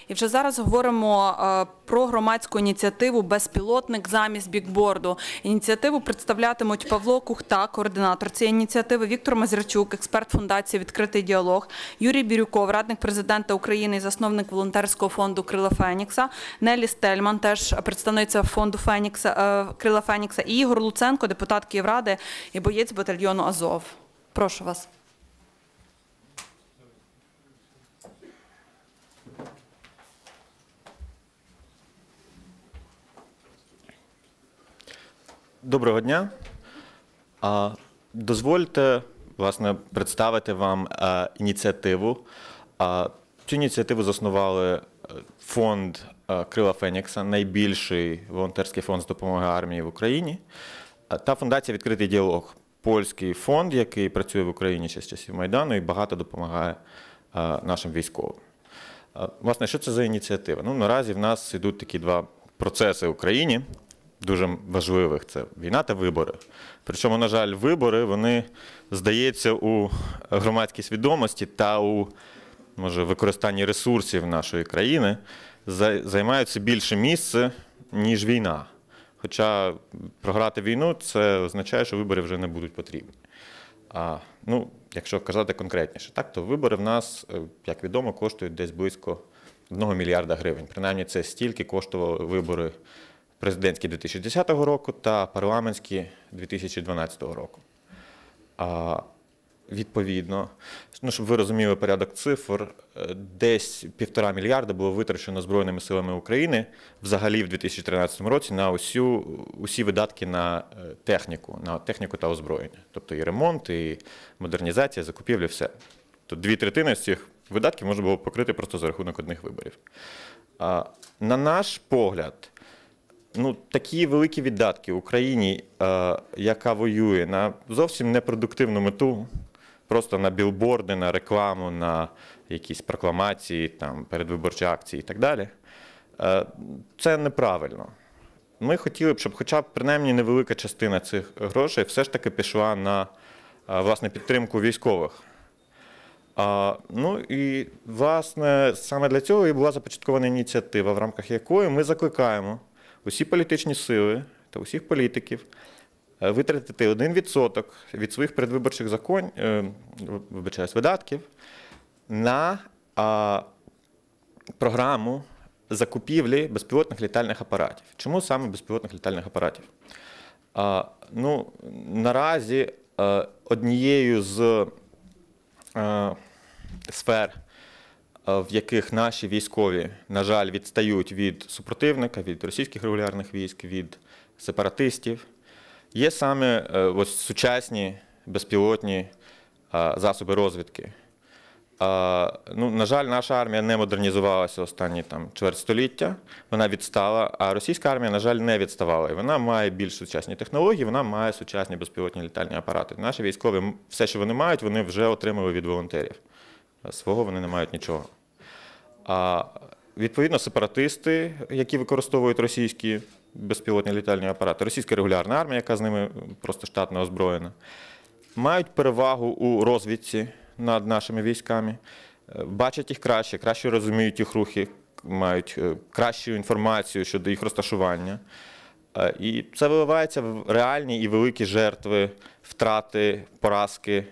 І вже зараз говоримо про громадську ініціативу «Безпілотник замість бікборду». Ініціативу представлятимуть Павло Кухта, координатор цієї ініціативи, Віктор Мазірчук, експерт фундації «Відкритий діалог», Юрій Бірюков, радник президента України і засновник волонтерського фонду «Крила Фенікса», Нелі Стельман, теж представниця фонду «Крила Фенікса», і Ігор Луценко, депутат Київради і боєць батальйону «Азов». Прошу вас. Доброго дня. Дозвольте, власне, представити вам ініціативу. Цю ініціативу заснували фонд «Крила Фенікса», найбільший волонтерський фонд з допомоги армії в Україні, та фундація «Відкритий діалог», польський фонд, який працює в Україні ще з часів Майдану і багато допомагає нашим військовим. Власне, що це за ініціатива? Наразі в нас йдуть такі два процеси в Україні, дуже важливих – це війна та вибори. Причому, на жаль, вибори, вони, здається, у громадській свідомості та у, може, використанні ресурсів нашої країни займають все більше місце, ніж війна. Хоча програти війну – це означає, що вибори вже не будуть потрібні. Якщо казати конкретніше, то вибори в нас, як відомо, коштують десь близько 1 мільярда гривень. Принаймні, це стільки коштували вибори президентські 2010 року та парламентські 2012 року. Відповідно, щоб ви розуміли порядок цифр, десь 1,5 мільярда було витрачено Збройними силами України взагалі в 2013 році на усі видатки на техніку та озброєння. Тобто і ремонт, і модернізація, закупівлі, все. Тобто 2/3 з цих видатків можна було покрити просто за рахунок одних виборів. На наш погляд, такі великі видатки Україні, яка воює на зовсім непродуктивну мету, просто на білборди, на рекламу, на якісь прокламації, передвиборчі акції і так далі, це неправильно. Ми хотіли б, щоб хоча б принаймні невелика частина цих грошей все ж таки пішла на, власне, підтримку військових. І, власне, саме для цього і була започаткована ініціатива, в рамках якої ми закликаємо усі політичні сили та усіх політиків витратити 1% від своїх передвиборчих видатків на програму закупівлі безпілотних літальних апаратів. Чому саме безпілотних літальних апаратів? Наразі однією з сфер, в яких наші військові, на жаль, відстають від супротивника, від російських регулярних військ, від сепаратистів, є саме сучасні безпілотні засоби розвідки. На жаль, наша армія не модернізувалася останні чверть століття, вона відстала, а російська армія, на жаль, не відставала. І вона має більш сучасні технології, вона має сучасні безпілотні літальні апарати. Наші військові, все, що вони мають, вони вже отримали від волонтерів. Свого вони не мають нічого. Відповідно, сепаратисти, які використовують російські безпілотні літальні апарати, російська регулярна армія, яка з ними просто штатно озброєна, мають перевагу у розвідці над нашими військами, бачать їх краще розуміють їх рухи, мають кращу інформацію щодо їх розташування. І це виливається в реальні і великі жертви, втрати, поразки.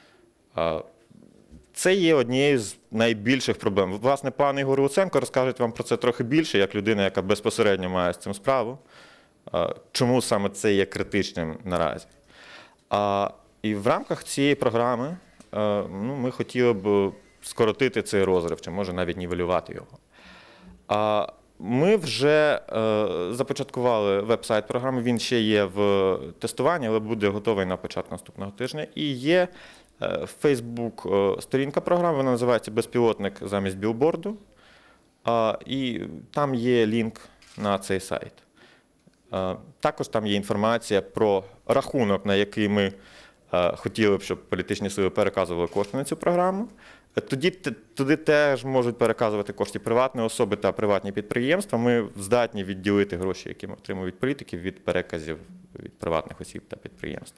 Це є однією з найбільших проблем. Власне, пан Ігор Луценко розкаже вам про це трохи більше, як людина, яка безпосередньо має з цим справу, чому саме це є критичним наразі. І в рамках цієї програми ми хотіли б скоротити цей розрив, чи може навіть нівелювати його. Ми вже започаткували веб-сайт програми, він ще є в тестуванні, але буде готовий на початку наступного тижня. І є Фейсбук-сторінка програми, вона називається «Безпілотник замість білборду». І там є лінк на цей сайт. Також там є інформація про рахунок, на який ми хотіли б, щоб політичні сили переказували кошти на цю програму. Туди теж можуть переказувати кошти приватні особи та приватні підприємства. Ми здатні відділити гроші, які ми отримуємо від політиків, від переказів від приватних осіб та підприємств.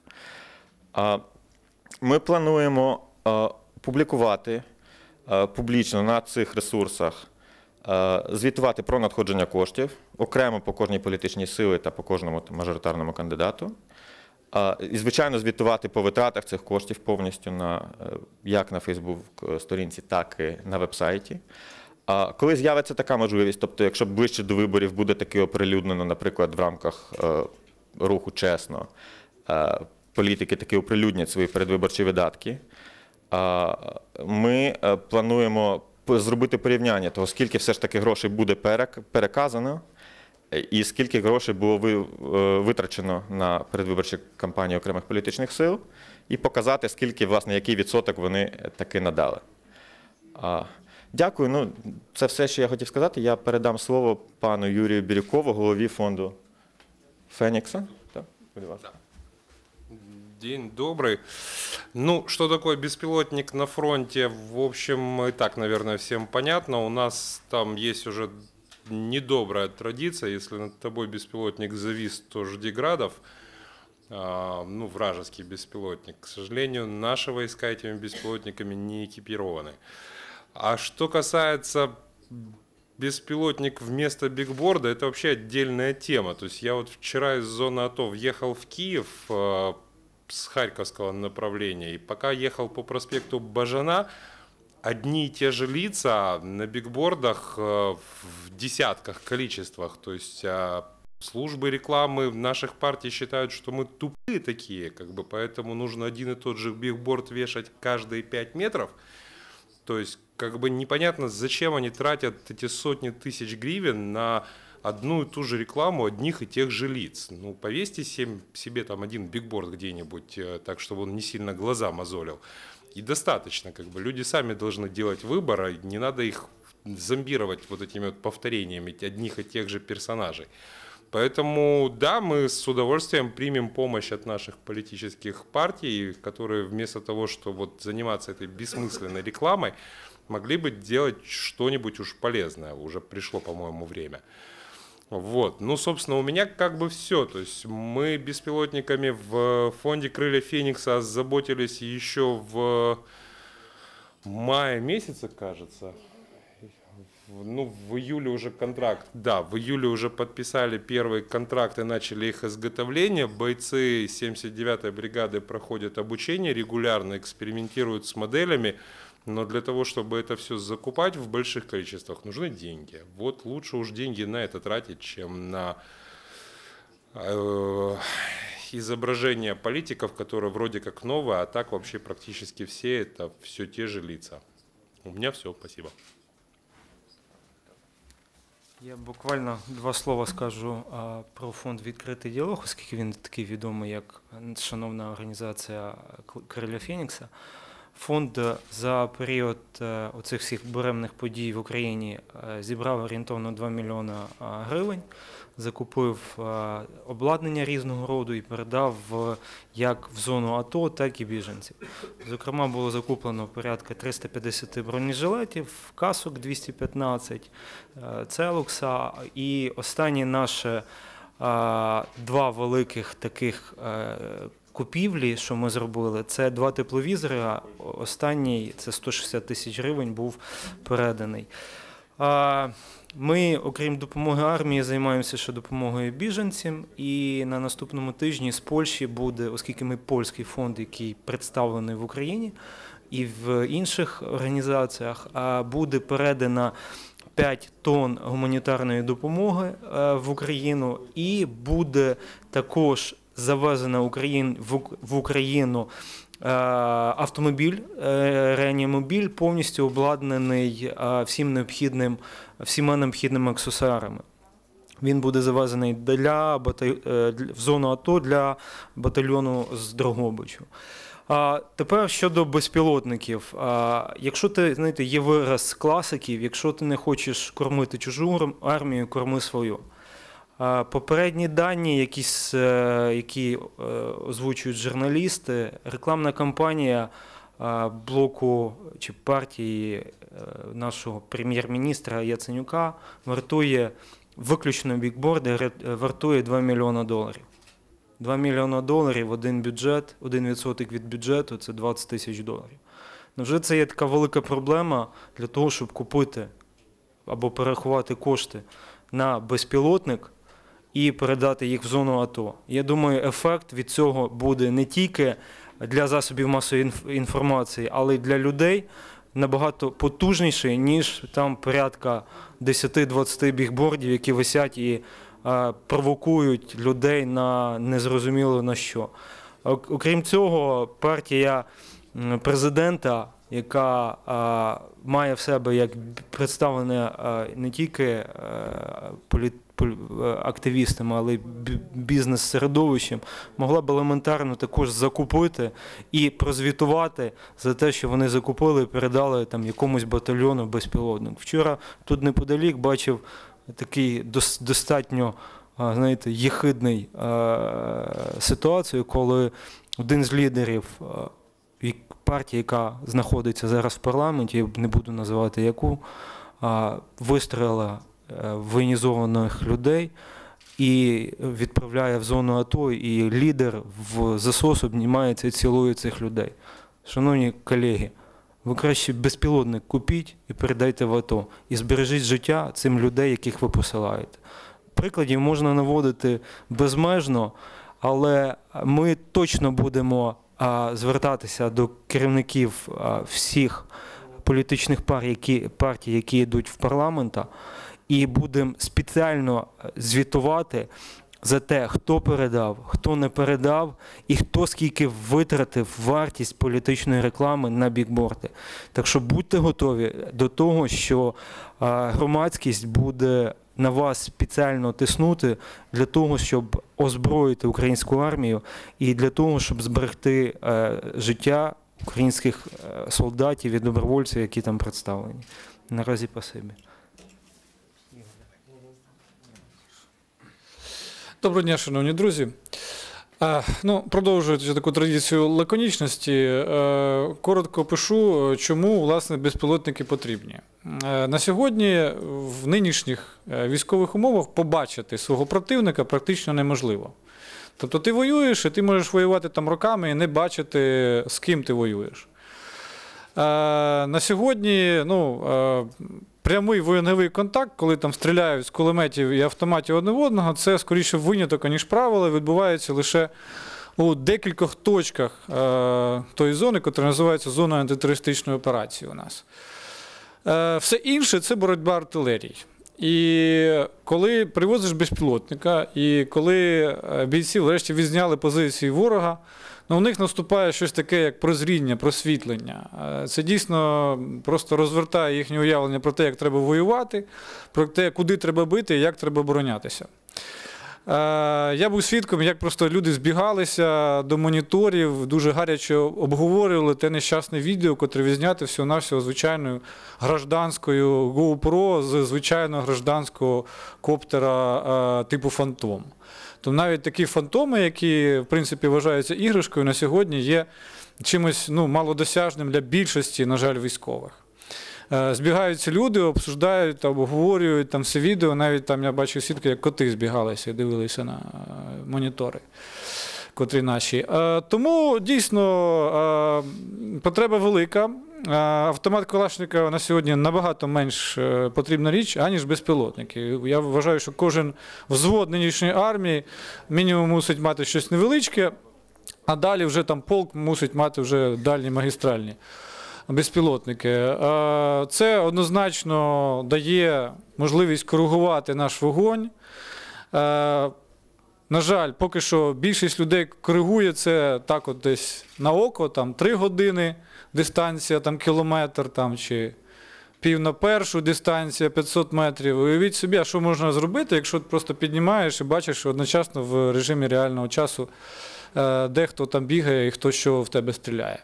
Ми плануємо публікувати публічно на цих ресурсах звітувати про надходження коштів окремо по кожній політичній силі та по кожному мажоритарному кандидату. І, звичайно, звітувати по витратах цих коштів повністю як на Фейсбук-сторінці, так і на веб-сайті. Коли з'явиться така можливість, тобто якщо ближче до виборів буде таки оприлюднено, наприклад, в рамках руху «Чесно», політики таки оприлюднять свої передвиборчі видатки, ми плануємо зробити порівняння того, скільки все ж таки грошей буде переказано, і скільки грошей було витрачено на передвиборчі кампанії окремих політичних сил, і показати, скільки, власне, який відсоток вони таки надали. Дякую. Ну, це все, що я хотів сказати. Я передам слово пану Юрію Бірюкову, голові фонду Фенікса. Так, будь ласка. День добрый. Ну, что такое беспилотник на фронте, в общем, и так, наверное, всем понятно. У нас там есть уже недобрая традиция. Если над тобой беспилотник завис, то жди градов. Ну, вражеский беспилотник. К сожалению, наши войска этими беспилотниками не экипированы. А что касается беспилотник вместо бигборда, это вообще отдельная тема. То есть я вот вчера из зоны АТО въехал в Киев с Харьковского направления, и пока ехал по проспекту Бажана, одни и те же лица на бигбордах в десятках количествах. То есть службы рекламы наших партий считают, что мы тупые такие, поэтому нужно один и тот же бигборд вешать каждые 5 метров. То есть непонятно, зачем они тратят эти сотни тысяч гривен на одну и ту же рекламу одних и тех же лиц. Ну, повесьте себе там один бигборд где-нибудь, так, чтобы он не сильно глаза мозолил. И достаточно, люди сами должны делать выбор, а не надо их зомбировать вот этими вот повторениями одних и тех же персонажей. Поэтому, да, мы с удовольствием примем помощь от наших политических партий, которые вместо того, чтобы заниматься этой бессмысленной рекламой, могли бы делать что-нибудь уж полезное. Уже пришло, по-моему, время. Вот. Ну, собственно, у меня все. То есть мы беспилотниками в фонде «Крылья Феникса» заботились еще в мае месяце, кажется. Ну, в июле уже контракт. Да, в июле уже подписали первые контракты, начали их изготовление. Бойцы 79-й бригады проходят обучение, регулярно экспериментируют с моделями. Но для того, чтобы это все закупать в больших количествах, нужны деньги. Вот лучше уж деньги на это тратить, чем на изображение политиков, которые вроде как новые, а так вообще практически все это все те же лица. У меня все, спасибо. Я буквально 2 слова скажу про фонд «Відкритий діалог», оскільки він такий відомий, як шановна організація «Крилля Фенікса». Фонд за період оцих всіх буремних подій в Україні зібрав орієнтовно 2 мільйони гривень, закупив обладнання різного роду і передав як в зону АТО, так і біженців. Зокрема, було закуплено порядка 350 бронежилетів, касок 215, целукса, і останні наші 2 великих таких купівлі, що ми зробили, це 2 тепловізори, а останній, це 160 тисяч гривень, був переданий. Ми, окрім допомоги армії, займаємося ще допомогою біженцям, і на наступному тижні з Польщі буде, оскільки ми польський фонд, який представлений в Україні і в інших організаціях, буде передано 5 тонн гуманітарної допомоги в Україну, і буде також завезено в Україну автомобіль, реанімобіль, повністю обладнаний всіма необхідними аксесуарами. Він буде завезений в зону АТО для батальйону з Дрогобичу. Тепер щодо безпілотників. Якщо знаєте, є вираз класиків, якщо ти не хочеш кормити чужу армію, корми свою. Попередні дані, які озвучують журналісти, рекламна кампанія блоку чи партії нашого прем'єр-міністра Яценюка вартує, виключно бікборди, вартує $2 мільйони. $2 мільйони, один бюджет, 1% від бюджету – це $20 тисяч. Невже це є така велика проблема для того, щоб купити або перерахувати кошти на безпілотник і передати їх в зону АТО. Я думаю, ефект від цього буде не тільки для засобів масової інформації, але й для людей набагато потужніший, ніж там порядка 10-20 бігбордів, які висять і провокують людей на незрозуміло на що. Окрім цього, партія президента, яка має в себе як представлене не тільки активістами, але й бізнес-середовищем, могла б елементарно також закупити і прозвітувати за те, що вони закупили і передали там якомусь батальйону безпілотник. Вчора тут неподалік бачив такий достатньо, знаєте, єхидний ситуацію, коли один з лідерів партії, яка знаходиться зараз в парламенті, я не буду називати яку, вистрелила воєнізованих людей і відправляє в зону АТО, і лідер в засос обнімається і цілує цих людей. Шановні колеги, ви краще безпілотник купіть і передайте в АТО. І збережіть життя цим людей, яких ви посилаєте. Прикладів можна наводити безмежно, але ми точно будемо звертатися до керівників всіх політичних партій, які йдуть в парламент, і будемо спеціально звітувати за те, хто передав, хто не передав, і хто скільки витратив вартість політичної реклами на бікборди. Так що будьте готові до того, що громадськість буде на вас спеціально тиснути для того, щоб озброїти українську армію і для того, щоб зберегти життя українських солдатів і добровольців, які там представлені. Наразі спасибі. Доброго дня, шановні друзі. Продовжуючи таку традицію лаконічності, коротко пишу, чому, власне, безпілотники потрібні. На сьогодні в нинішніх військових умовах побачити свого противника практично неможливо. Тобто ти воюєш, і ти можеш воювати там роками і не бачити, з ким ти воюєш. На сьогодні, прямий вогневий контакт, коли там стріляють з кулеметів і автоматів одне в одного, це скоріше виняток, ніж правило, відбувається лише у декількох точках тої зони, яка називається зоною антитерористичної операції у нас. Все інше – це боротьба артилерії. І коли привозиш безпілотника, і коли бійці врешті відзняли позиції ворога, у них наступає щось таке, як прозріння, просвітлення. Це дійсно просто розвертає їхнє уявлення про те, як треба воювати, про те, куди треба бити і як треба оборонятися. Я був свідком, як просто люди збігалися до моніторів, дуже гаряче обговорювали те нещасне відео, котре відзнято всього-навсього звичайною гражданською GoPro з звичайного гражданського коптера типу «Фантом». То навіть такі фантоми, які, в принципі, вважаються іграшкою, на сьогодні є чимось малодосяжним для більшості, на жаль, військових. Збігаються люди, обсуждають, обговорюють там все відео, навіть там я бачив свідки, як коти збігалися і дивилися на монітори, котрі наші. Тому, дійсно, потреба велика. Автомат Калашникова на сьогодні набагато менш потрібна річ, аніж безпілотники. Я вважаю, що кожен взвод нинішньої армії мінімум мусить мати щось невеличке, а далі вже там полк мусить мати вже дальні магістральні безпілотники. Це однозначно дає можливість коригувати наш вогонь. На жаль, поки що більшість людей коригує це так от десь на око, там 3 години дистанція, там кілометр, там, чи пів на першу дистанція 500 метрів. Уявіть собі, а що можна зробити, якщо ти просто піднімаєш і бачиш, що одночасно в режимі реального часу дехто там бігає і хто що в тебе стріляє.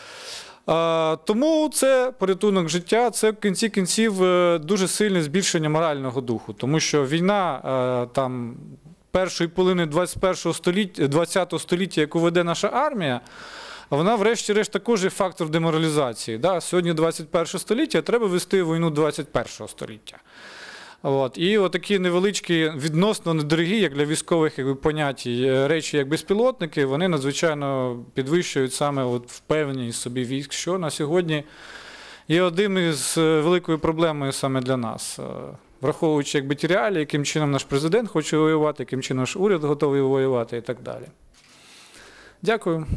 Тому це порятунок життя, це в кінці кінців дуже сильне збільшення морального духу, тому що війна там першої половини 20-го століття, яку веде наша армія, вона врешті-решт також є фактор деморалізації. Сьогодні 21 століття, треба вести війну 21 століття. І отакі невеличкі, відносно недорогі, як для військових поняття, речі, як безпілотники, вони надзвичайно підвищують саме впевненість собі військ, що на сьогодні є одним із великою проблемою саме для нас. Враховуючи якби ті реалії, яким чином наш президент хоче воювати, яким чином наш уряд готовий воювати і так далі. Дякую.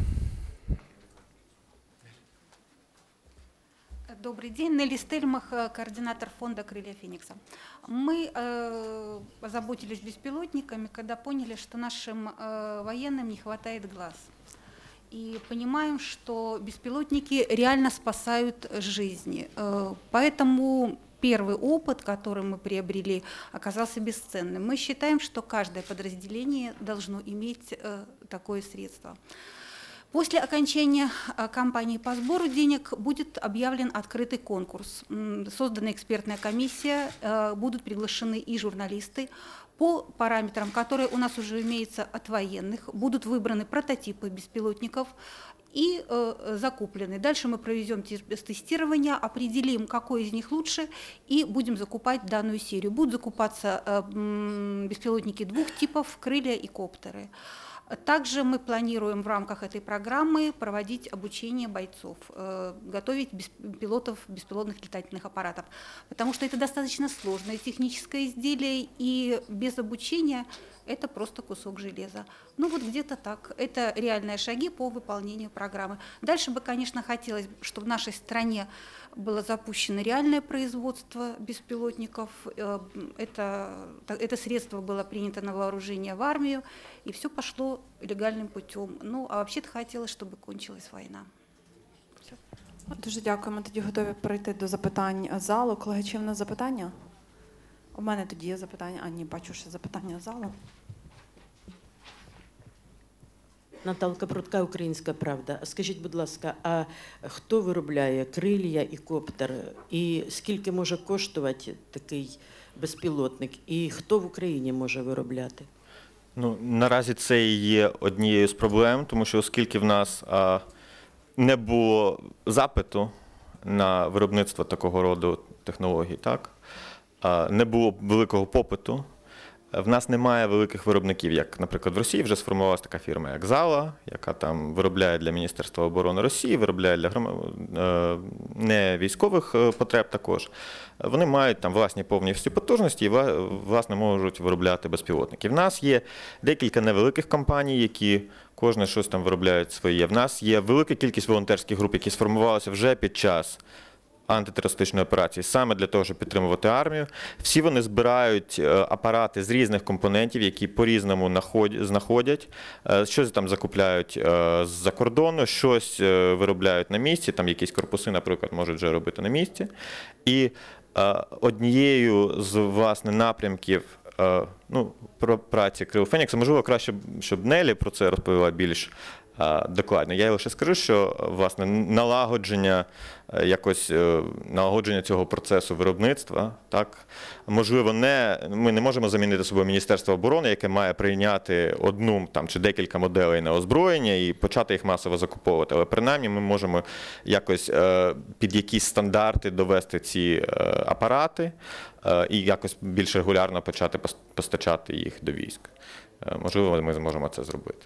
Добрый день. Нелли Стельмах, координатор фонда «Крылья Феникса». Мы озаботились беспилотниками, когда поняли, что нашим военным не хватает глаз. И понимаем, что беспилотники реально спасают жизни. Поэтому первый опыт, который мы приобрели, оказался бесценным. Мы считаем, что каждое подразделение должно иметь такое средство. После окончания кампании по сбору денег будет объявлен открытый конкурс. Создана экспертная комиссия, будут приглашены и журналисты. По параметрам, которые у нас уже имеются от военных, будут выбраны прототипы беспилотников и закуплены. Дальше мы проведем тестирование, определим, какой из них лучше, и будем закупать данную серию. Будут закупаться беспилотники двух типов, крылья и коптеры. Также мы планируем в рамках этой программы проводить обучение бойцов, готовить пилотов беспилотных летательных аппаратов, потому что это достаточно сложное техническое изделие, и без обучения это просто кусок железа. Ну вот где-то так. Это реальные шаги по выполнению программы. Дальше бы, конечно, хотелось, чтобы в нашей стране было запущено реальное производство беспилотников. Это средство было принято на вооружение в армию, и все пошло легальным путем. Ну, а вообще-то хотелось, чтобы кончилась война. Все. Дуже дякуємо. Тоді готові перейти до запитань залу. Колеги, чи в нас запитання? У мене тоді є запитання. А ні, бачу, що запитання залу. Наталка Прудка, «Українська правда». Скажіть, будь ласка, а хто виробляє крилля і коптер? І скільки може коштувати такий безпілотник? І хто в Україні може виробляти? Ну, наразі це і є однією з проблем, тому що оскільки в нас не було запиту на виробництво такого роду технологій, так? Не було великого попиту, в нас немає великих виробників, як, наприклад, в Росії вже сформувалася така фірма, як Зала, яка там виробляє для Міністерства оборони Росії, виробляє для не військових потреб також. Вони мають там власні повністю потужності і, власне, можуть виробляти безпілотники. В нас є декілька невеликих компаній, які кожне щось там виробляють своє. В нас є велика кількість волонтерських груп, які сформувалися вже під час антитерористичної операції, саме для того, щоб підтримувати армію. Всі вони збирають апарати з різних компонентів, які по-різному знаходять. Щось там закупляють з-за кордону, щось виробляють на місці, там якісь корпуси, наприклад, можуть вже робити на місці. І однією з, власне, напрямків про праці Крил Фенікса, можливо, краще, щоб Нелі про це розповіла більш докладно. Я лише скажу, що, власне, налагодження цього процесу виробництва, так, можливо, ми не можемо замінити собою Міністерство оборони, яке має прийняти одну там, чи декілька моделей на озброєння і почати їх масово закуповувати. Але принаймні ми можемо якось під якісь стандарти довести ці апарати і якось більш регулярно почати постачати їх до військ. Можливо, ми зможемо це зробити.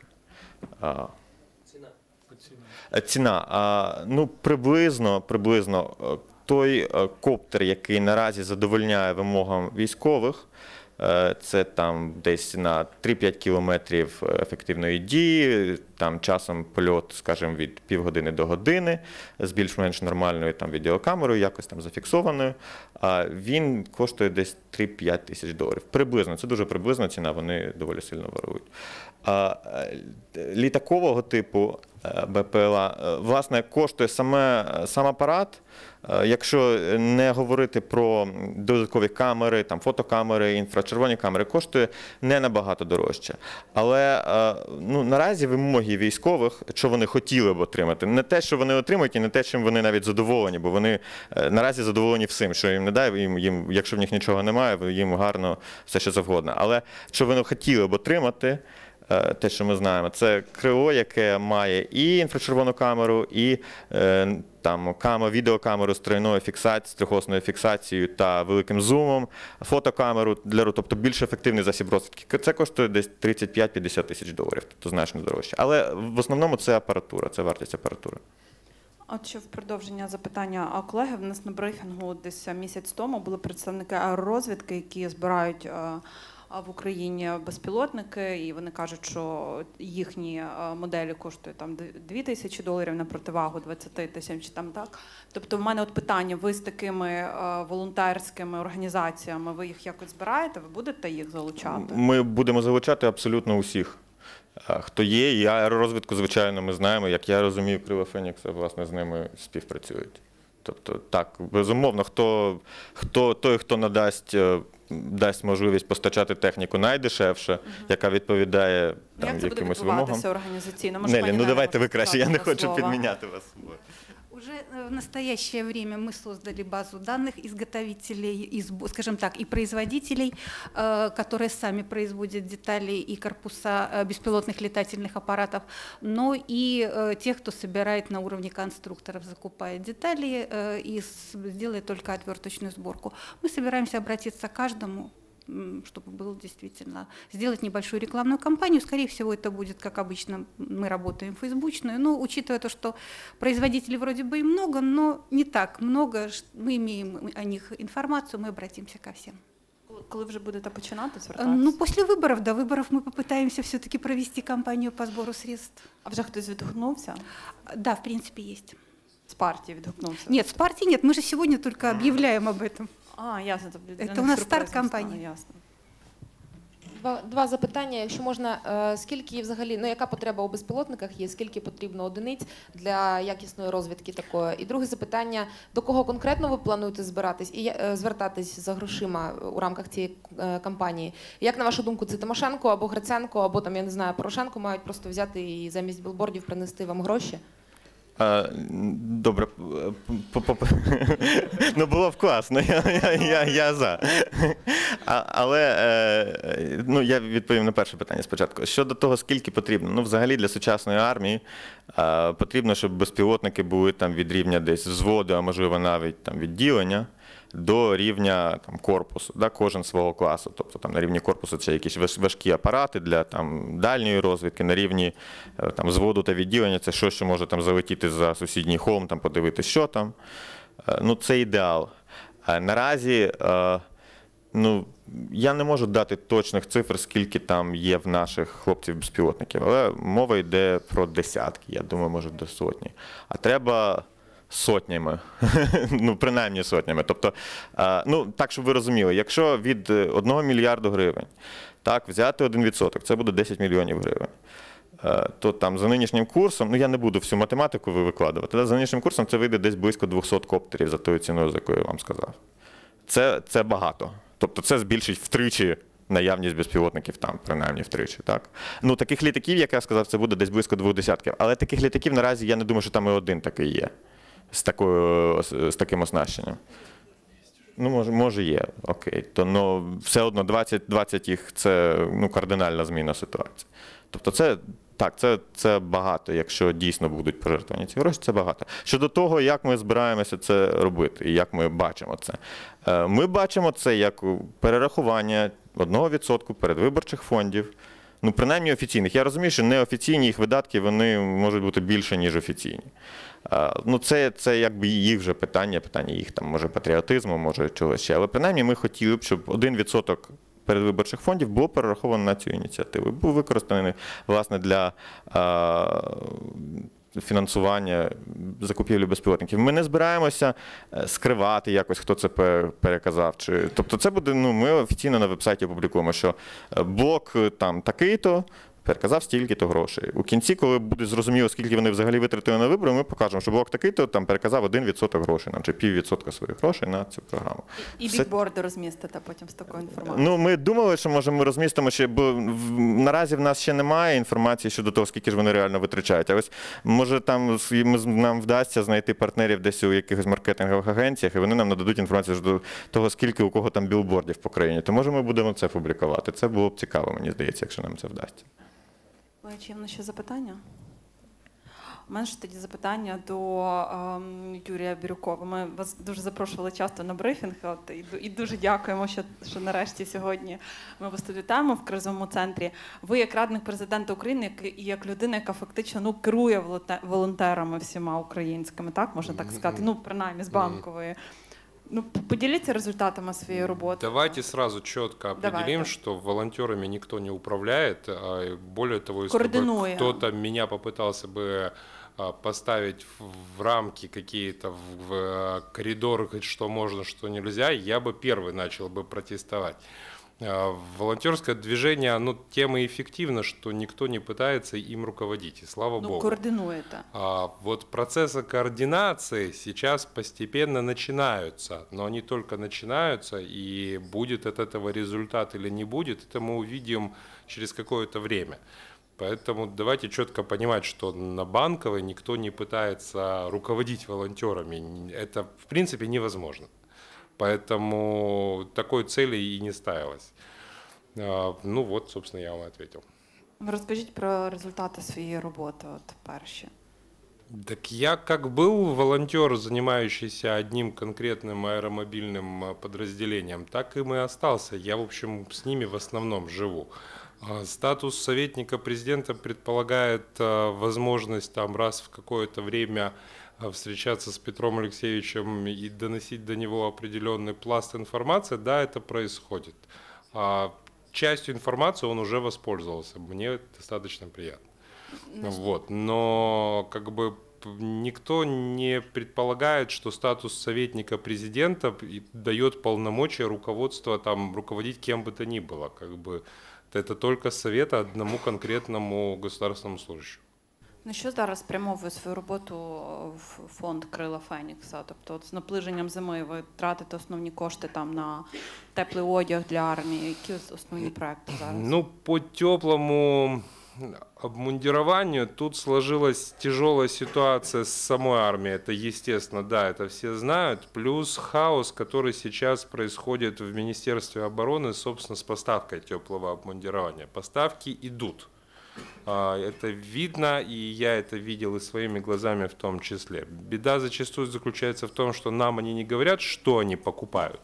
Ціна. Ну, приблизно той коптер, який наразі задовольняє вимогам військових, це там десь на 3-5 кілометрів ефективної дії, там часом польот, скажімо, від півгодини до години, з більш-менш нормальною там відеокамерою, якось там зафіксованою. Він коштує десь 3-5 тисяч доларів. Приблизно, це дуже приблизна ціна, вони доволі сильно варують. Літакового типу БПЛА, власне, коштує сам апарат, якщо не говорити про додаткові камери, там, фотокамери, інфрачервоні камери, коштує не набагато дорожче. Але наразі вимоги військових, що вони хотіли б отримати, не те, що вони отримують, і не те, чим вони навіть задоволені, бо вони наразі задоволені всім, що їм не дай, їм, якщо в них нічого немає, їм гарно все що завгодно. Але що вони хотіли б отримати, те, що ми знаємо, це крило, яке має і інфрачервону камеру, і відеокамеру з тройною фіксацією, з трьохосною фіксацією та великим зумом, фотокамеру, тобто більш ефективний засіб розвідки. Це коштує десь 35-50 тисяч доларів, тобто значно дорожче. Але в основному це апаратура, це вартість апаратури. От ще в продовження запитання колеги, в нас на брифінгу десь місяць тому були представники аеророзвідки, які збирають в Україні безпілотники, і вони кажуть, що їхні моделі коштують там $2000 на противагу 20 тисяч там так. Тобто в мене от питання: ви з такими волонтерськими організаціями, ви їх якось збираєте, ви будете їх залучати? Ми будемо залучати абсолютно усіх, хто є. І аеророзвідку, звичайно, ми знаємо. Як я розумію, Крила Фенікса, власне, з ними співпрацюють. Тобто, так, безумовно, той, хто дасть можливість постачати техніку найдешевше, яка відповідає там, Як це буде якимось вимогам. відбуватися організаційно? Може, Нелі, пані ну Неля давайте може ви краще, я не сказати хочу два слова? підміняти вас. Уже в настоящее время мы создали базу данных изготовителей, скажем так, и производителей, которые сами производят детали и корпуса беспилотных летательных аппаратов, но и тех, кто собирает на уровне конструкторов, закупает детали и делает только отверточную сборку. Мы собираемся обратиться к каждому, чтобы было действительно сделать небольшую рекламную кампанию. Скорее всего, это будет, как обычно, мы работаем фейсбучную, но учитывая то, что производителей вроде бы и много, но не так много, мы имеем о них информацию, мы обратимся ко всем. Коли вже будете починати звертатися? Ну, после выборов, до выборов мы попытаемся все-таки провести кампанию по сбору средств. А вже хтось відгукнувся? Да, в принципе, есть. З партії відгукнувся? Нет, с партии нет, мы же сегодня только объявляем об этом. А, ясно. Тобто для Це них у нас сюрпризом старт кампанії. стане, Ясно. Два запитання, якщо можна, скільки взагалі, ну яка потреба у безпілотниках є, скільки потрібно одиниць для якісної розвідки такої? І друге запитання, до кого конкретно ви плануєте збиратись і звертатись за грошима у рамках цієї кампанії? Як на вашу думку, це Тимошенко або Гриценко, або там, я не знаю, Порошенко мають просто взяти і замість білбордів принести вам гроші? Добре, ну було б класно, я за. Але ну, я відповім на перше питання спочатку. Щодо того, скільки потрібно, ну взагалі для сучасної армії потрібно, щоб безпілотники були там від рівня десь взводу, а можливо навіть там відділення, до рівня там, корпусу, да, кожен свого класу. Тобто там, на рівні корпусу це якісь важкі апарати для там, дальньої розвідки, на рівні там, взводу та відділення це щось, що може там, залетіти за сусідній холм, там, подивитися, що там. Ну, це ідеал. Наразі ну, я не можу дати точних цифр, скільки там є в наших хлопців-безпілотників, але мова йде про десятки, я думаю, може до сотні. А треба сотнями, ну, принаймні сотнями. Тобто, ну, так, щоб ви розуміли, якщо від 1 мільярду гривень так, взяти 1%, це буде 10 мільйонів гривень. То там за нинішнім курсом, ну я не буду всю математику викладувати, але за нинішнім курсом це вийде десь близько 200 коптерів за тою ціною, за якою я вам сказав. Це багато. Тобто це збільшить втричі наявність безпілотників там, принаймні втричі. Так? Ну, таких літаків, як я сказав, це буде десь близько 20. Але таких літаків наразі я не думаю, що там і один такий є з таким оснащенням. Ну, може є, окей. То, ну, все одно 20 їх – це ну, кардинальна зміна ситуації. Тобто це, так, це багато, якщо дійсно будуть пожертвовані ці гроші, це багато. Щодо того, як ми збираємося це робити і як ми бачимо це. Ми бачимо це як перерахування 1% передвиборчих фондів, ну, принаймні офіційних. Я розумію, що неофіційні їх видатки, вони можуть бути більше, ніж офіційні. Ну, це якби їх вже питання їх там, може, патріотизму, може, чогось ще. Але принаймні ми хотіли б, щоб 1% передвиборчих фондів було перераховано на цю ініціативу. Був використаний, власне, для фінансування закупівлі безпілотників. Ми не збираємося скривати якось, хто це переказав. Тобто це буде, ну, ми офіційно на веб-сайті опублікуємо, що блок там такий-то, переказав стільки-то грошей. У кінці, коли буде зрозуміло, скільки вони взагалі витратили на вибори, ми покажемо, що блок такий-то там переказав 1% грошей, чи 0,5% своїх грошей на цю програму. І бікборди розмістите потім з такою інформацією? Ну, ми думали, що, може, ми розмістимо ще, бо наразі в нас ще немає інформації щодо того, скільки ж вони реально витрачають. А ось, може, там нам вдасться знайти партнерів десь у якихось маркетингових агенціях, і вони нам нададуть інформацію щодо того, скільки у кого там білбордів по країні. То, може, ми будемо це публікувати. Це було б цікаво, мені здається, якщо нам це вдасться. Чи є в нас ще запитання? У мене ж тоді запитання до Юрія Бірюкова. Ми вас дуже запрошували часто на брифінг, і дуже дякуємо, що нарешті сьогодні ми вас тут вітаємо в кризовому центрі. Ви як радник президента України і як людина, яка фактично керує волонтерами всіма українськими, так можна так сказати, принаймні з Банкової. Поделіться результатами своєї роботи. Давайте сразу четко определим, Давайте. что волонтерами никто не управляет, а более того, если бы Координуя. кто-то меня попытался бы поставить в рамки какие-то, в коридор, говорит, что можно, что нельзя, я бы первый начал бы протестовать. Волонтерское движение, оно тем и эффективно, что никто не пытается им руководить, и слава богу. Координуєте. А вот процессы координации сейчас постепенно начинаются, но они только начинаются, и будет от этого результат или не будет, это мы увидим через какое-то время. Поэтому давайте четко понимать, что на Банковой никто не пытается руководить волонтерами. Это в принципе невозможно. Поэтому такой цели и не ставилось. Ну вот, собственно, я вам ответил. Розкажіть про результати своєї роботи, перші. Так я как был волонтер, занимающийся одним конкретным аэромобильным подразделением, так им и остался. Я, в общем, с ними в основном живу. Статус советника президента предполагает возможность там раз в какое-то время встречаться с Петром Алексеевичем и доносить до него определенный пласт информации. Да, это происходит. Частью информации он уже воспользовался. Мне достаточно приятно. Вот. Но как бы никто не предполагает, что статус советника президента дает полномочия руководства там руководить кем бы то ни было. Как бы это только совета одному конкретному государственному служащему. Що зараз спрямовує свою роботу в фонд Крила Фенікса? Тобто з наближенням зими ви тратите основні кошти там на теплий одяг для армії. Які основні проекти зараз? Ну, по теплому обмундированию тут сложилась тяжелая ситуация с самой армией. Это естественно, да, это все знают. Плюс хаос, который сейчас происходит в Министерстве обороны, собственно, с поставкой теплого обмундирования. Поставки идут. Это видно, и я это видел и своими глазами в том числе. Беда зачастую заключается в том, что нам они не говорят, что они покупают.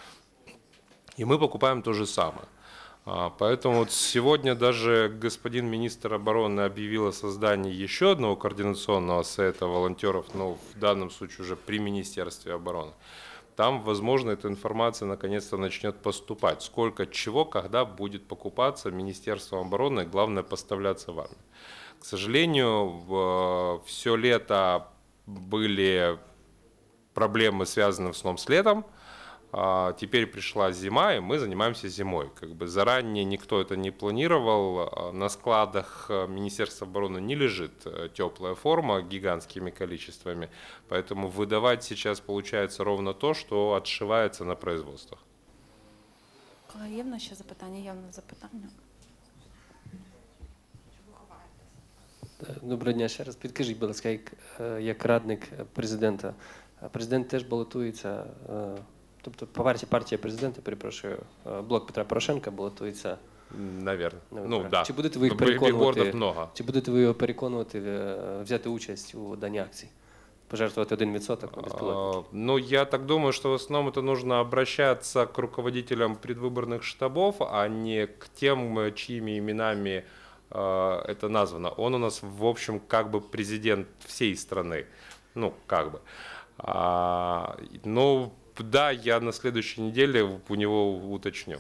И мы покупаем то же самое. Поэтому вот сегодня даже господин министр обороны объявил о создании еще одного координационного совета волонтеров, но в данном случае уже при Министерстве обороны. Там, возможно, эта информация наконец-то начнет поступать. Сколько чего, когда будет покупаться Министерством обороны, главное поставляться в армию. К сожалению, все лето были проблемы, связанные в основном с летом. Теперь пришла зима, и мы занимаемся зимой. Как бы заранее никто это не планировал. На складах Министерства обороны не лежит теплая форма гигантскими количествами. Поэтому выдавать сейчас получается ровно то, что отшивается на производствах. Є в нас ще запитання? Є в нас запитання? Доброго дня ще раз. Підкажіть, будь ласка, як радник президента. Президент теж балотується, тобто партія президента, перепрошую, блок Петра Порошенка балотується. Наверное. на Ну, виборах. да. Чи будете ви їх Бігбордів переконувати? много. Чи будете ви його переконувати взяти участь у даній акції? Пожертвувати 1% на безпілотники? Ну, я так думаю, что в основном это нужно обращаться к руководителям предвыборных штабов, а не к тем, чьими именами это названо. Он у нас, в общем, как бы президент всей страны. Ну, как бы. Ну, да, я на следующей неделе у него уточню.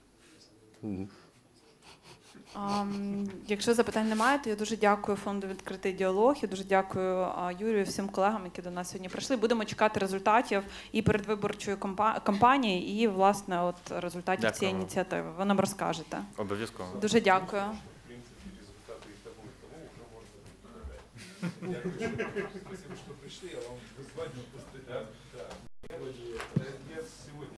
Якщо запитань немає, то я дуже дякую фонду «Відкритий діалог», я дуже дякую Юрію і всім колегам, які до нас сьогодні прийшли. Будемо чекати результатів і передвиборчої кампанії, і, власне, результатів цієї ініціативи. Ви нам розкажете. Обов'язково. Дуже дякую.